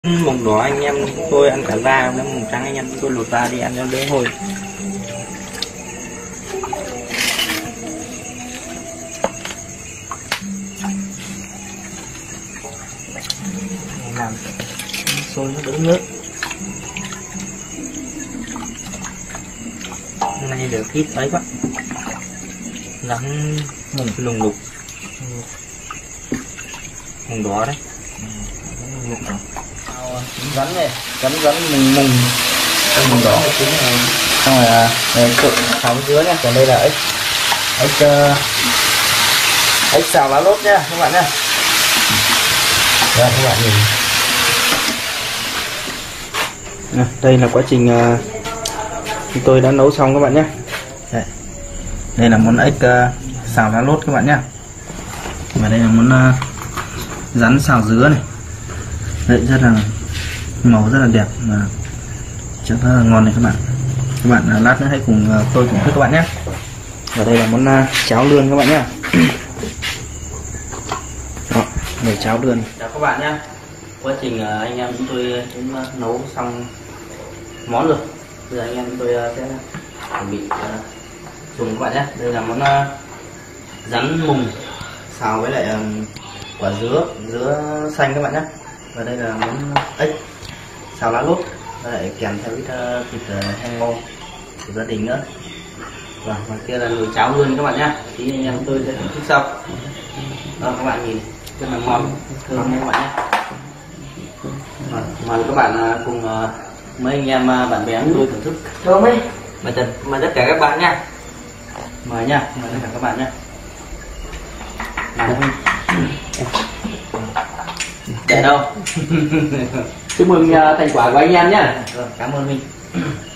Mùng đỏ anh em tôi ăn cả da, mùng trắng anh em tôi lột da đi ăn cho đỡ hôi. Làm sôi nó đỡ nước. Hôm nay được ít ấy quá, rắn mùng lùng lục, mùng đỏ đấy. Rắn này, rắn mùng mùng đỏ chính này, xong rồi đây trộn xào dứa nha, còn đây là ếch xào lá lốt nha các bạn nha. Đây các bạn nhìn, đây là quá trình tôi đã nấu xong các bạn nhé. Đây là món ếch xào lá lốt các bạn nhé, và đây là món rắn xào dứa này. Đấy, rất là màu rất là đẹp mà rất là ngon này các bạn. Các bạn lát nữa hãy cùng tôi thưởng thức các bạn nhé. Và đây là món cháo lươn các bạn nhé. Đó, nồi cháo lươn. Chào các bạn nhé. Quá trình anh em chúng tôi cũng nấu xong món rồi. Bây giờ anh em chúng tôi sẽ chuẩn bị dùng các bạn nhé. Đây là món rắn mùng xào với lại quả dứa xanh các bạn nhé. Và đây là món ếch xào lá lốt, lại kèm theo ít thịt heo ngon của gia đình nữa. Và ngoài kia là nồi cháo luôn các bạn nhé. Tí anh em tôi sẽ thưởng thức sau. Đó, các bạn nhìn rất là ngon, thơm nha các bạn nhé. Mời các bạn cùng mấy anh em bạn bè tôi thưởng thức thơm ấy. Mời tất cả các bạn nha. Mời nha, mời tất cả các bạn nha. Để đâu. Chúc mừng thành quả của anh em nhé. Cảm ơn Minh.